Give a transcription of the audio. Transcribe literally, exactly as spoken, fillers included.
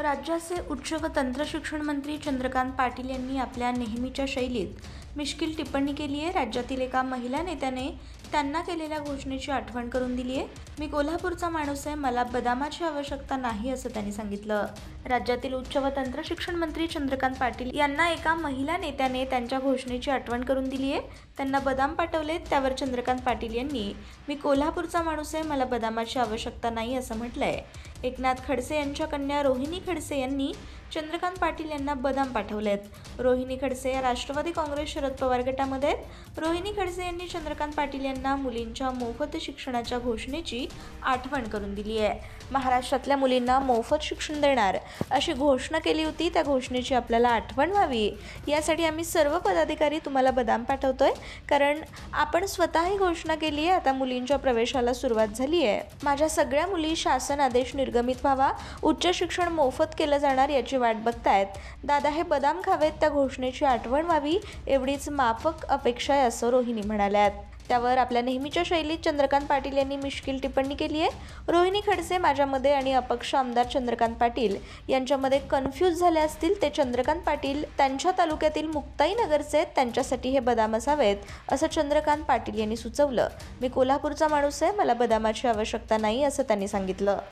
राज्याचे उच्च व तंत्र शिक्षण मंत्री चंद्रकांत पाटील यांनी आपल्या नेहमीच्या शैलीत मिश्किल टिप्पणी केली आहे। राज्यातील एका महिला नेत्याने त्यांना केलेल्या घोषणेची आठवण करून दिली आहे। मी कोल्हापूरचा माणूस आहे, मला बदामाची आवश्यकता नाही असं त्यांनी सांगितलं। राज्यातील उच्च व तंत्र शिक्षण मंत्री चंद्रकांत पाटील यांना एका महिला नेत्याने त्यांच्या घोषणेची आठवण करून दिली आहे। त्यांना बदाम पाठवलेत, त्यावर चंद्रकांत पाटील यांनी मी कोल्हापूरचा माणूस आहे, मला बदामाची आवश्यकता नाही असं म्हटलंय। एकनाथ खडसे यांच्या कन्या रोहिणी खडसे यांनी चंद्रकांत पाटील यांना बदाम पाठवलेत। रोहिणी खडसे या राष्ट्रवादी काँग्रेस शरद पवार गटामध्ये आहेत। रोहिणी खडसे यांनी चंद्रकांत पाटील यांना मुलींच्या मोफत शिक्षणाच्या घोषणेची आठवण करून दिली आहे। महाराष्ट्रातल्या मुलींना मोफत शिक्षण देणार अशी घोषणा केली होती, त्या घोषणेची आपल्याला आठवण व्हावी यासाठी आम्ही सर्व पदाधिकारी तुम्हाला बदाम पाठवतोय, कारण आपण स्वतःही घोषणा केली आहे। आता मुलींच्या प्रवेशाला सुरुवात झाली आहे। माझ्या सगळ्या मुली शासन आदेश निर्गमित व्हावा, उच्च शिक्षण मोफत केलं जाणार याची वाट बघतायत। दादा हे बदाम खावेत, त्या घोषणेची आठवण व्हावी एवढीच माफक अपेक्षा आहे असं रोहिणी म्हणाल्यात। त्यावर आपल्या नेहमीच्या शैलीत चंद्रकांत पाटील यांनी मिश्किल टिप्पणी केली आहे। रोहिणी खडसे माझ्यामध्ये आणि अपक्ष आमदार चंद्रकांत पाटील यांच्यामध्ये कन्फ्यूज झाले असतील, ते चंद्रकांत पाटील त्यांच्या तालुक्यातील मुक्ताई नगरचे आहेत, त्यांच्यासाठी हे बदाम असावेत असं चंद्रकांत पाटील यांनी सुचवलं। मी कोल्हापूरचा माणूस आहे, मला बदामाची आवश्यकता नाही असं त्यांनी सांगितलं।